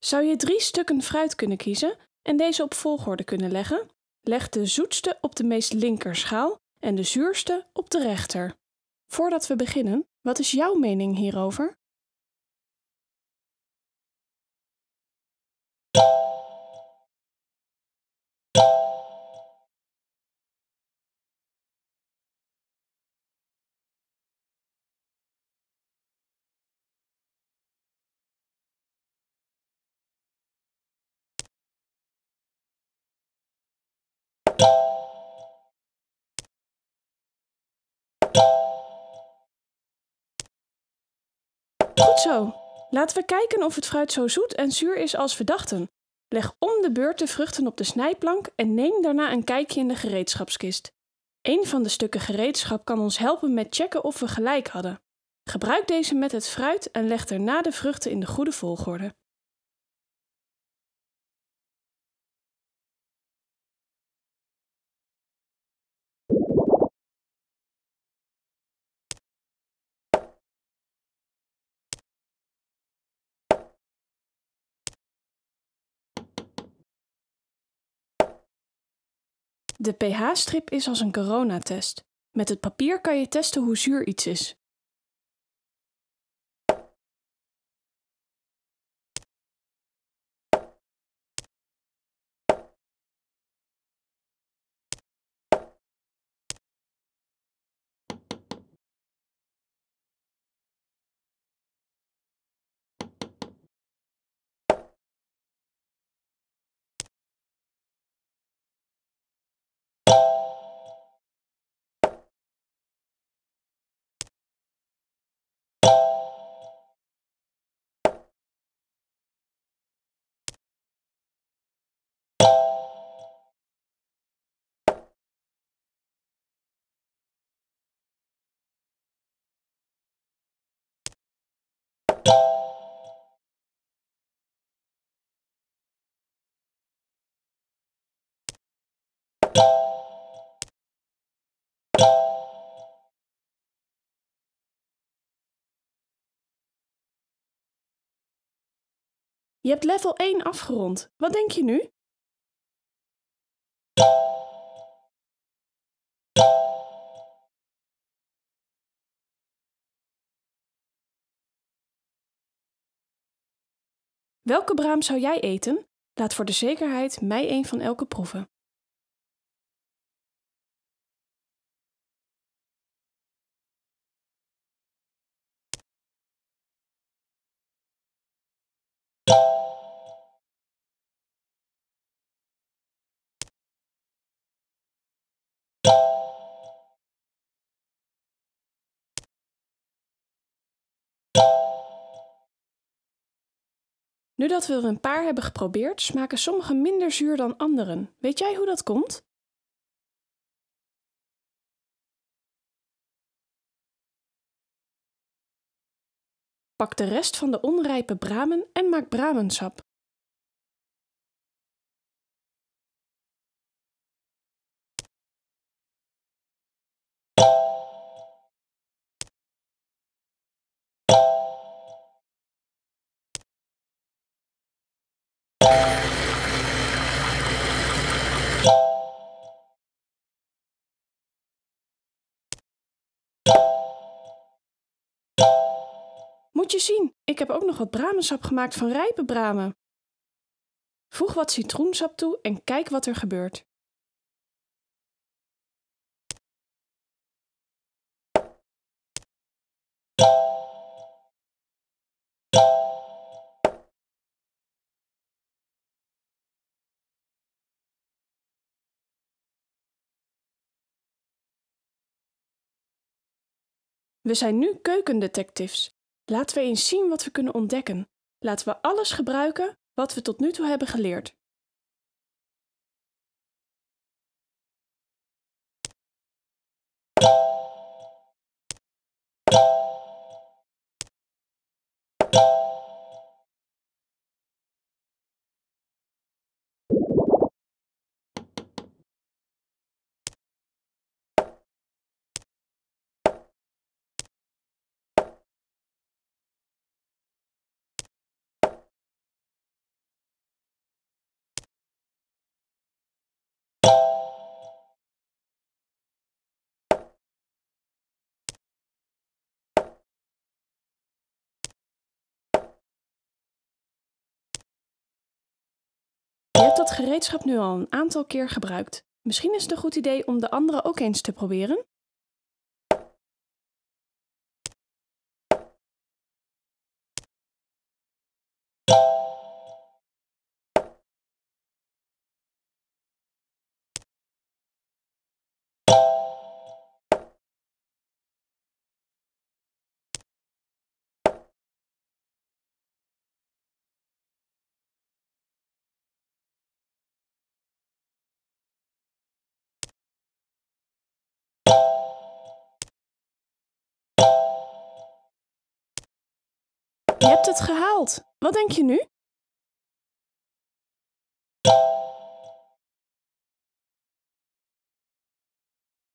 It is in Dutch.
Zou je 3 stukken fruit kunnen kiezen en deze op volgorde kunnen leggen? Leg de zoetste op de meest linker schaal en de zuurste op de rechter. Voordat we beginnen, wat is jouw mening hierover? Goed zo! Laten we kijken of het fruit zo zoet en zuur is als we dachten. Leg om de beurt de vruchten op de snijplank en neem daarna een kijkje in de gereedschapskist. Een van de stukken gereedschap kan ons helpen met checken of we gelijk hadden. Gebruik deze met het fruit en leg daarna de vruchten in de goede volgorde. De pH-strip is als een coronatest. Met het papier kan je testen hoe zuur iets is. Je hebt level 1 afgerond. Wat denk je nu? Welke braam zou jij eten? Laat voor de zekerheid mij een van elke proeven. Nu dat we er een paar hebben geprobeerd, smaken sommige minder zuur dan anderen. Weet jij hoe dat komt? Pak de rest van de onrijpe bramen en maak bramensap. Moet je zien, ik heb ook nog wat bramensap gemaakt van rijpe bramen. Voeg wat citroensap toe en kijk wat er gebeurt. We zijn nu keukendetectives. Laten we eens zien wat we kunnen ontdekken. Laten we alles gebruiken wat we tot nu toe hebben geleerd. Je hebt dat gereedschap nu al een aantal keer gebruikt. Misschien is het een goed idee om de andere ook eens te proberen. Je hebt het gehaald. Wat denk je nu?